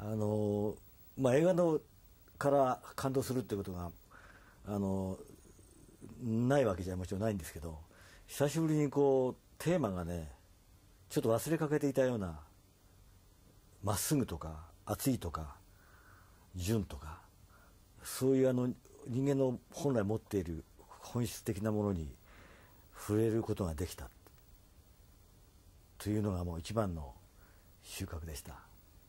映画のから感動するってことがないわけじゃもちろんないんですけど、久しぶりにテーマがねちょっと忘れかけていたような、まっすぐとか熱いとか純とか、そういう人間の本来持っている本質的なものに触れることができたというのがもう一番の収穫でした。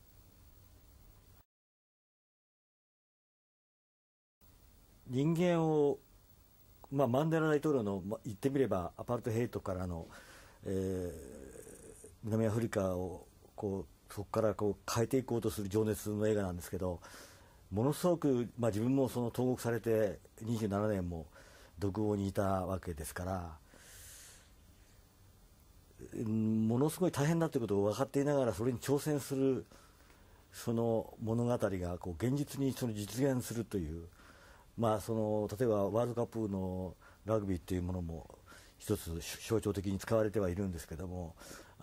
人間を、マンデラ大統領の、言ってみればアパルトヘイトからの、南アフリカをそこから変えていこうとする情熱の映画なんですけど、ものすごく、自分も投獄されて27年も独房にいたわけですから、ものすごい大変だということを分かっていながらそれに挑戦するその物語が現実に実現するという、例えばワールドカップのラグビーっていうものも一つ象徴的に使われてはいるんですけども、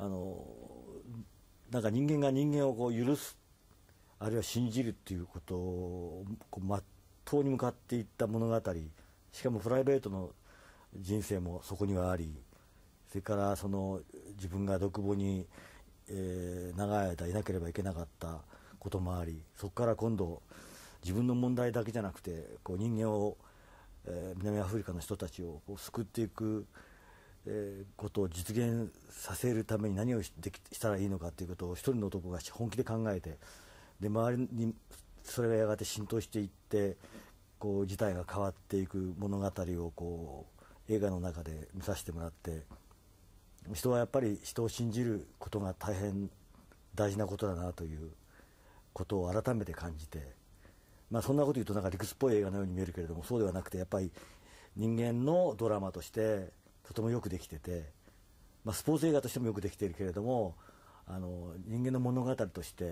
なんか人間が人間を許す、あるいは信じるっていうことを真っ当に向かっていった物語、しかもプライベートの人生もそこにはあり、それから自分が独房に、長い間いなければいけなかったこともあり、そこから今度自分の問題だけじゃなくて人間を、南アフリカの人たちを救っていく、ことを実現させるために何をしたらいいのかということを一人の男が本気で考えて、で周りにそれがやがて浸透していって事態が変わっていく物語を映画の中で見させてもらって、人はやっぱり人を信じることが大変大事なことだなということを改めて感じて、そんなこと言うとなんか理屈っぽい映画のように見えるけれども、そうではなくてやっぱり人間のドラマとしてとてもよくできてて、スポーツ映画としてもよくできているけれども、人間の物語として、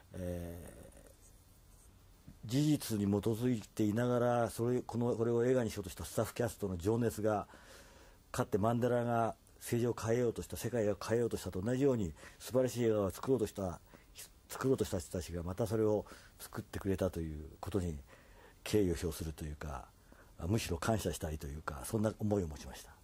事実に基づいていながらこれを映画にしようとしたスタッフキャストの情熱が、かつてマンデラが政治を変えようとした、世界を変えようとしたと同じように素晴らしい映画を作ろうとした人たちがまたそれを作ってくれたということに敬意を表するというか、むしろ感謝したいというか、そんな思いを持ちました。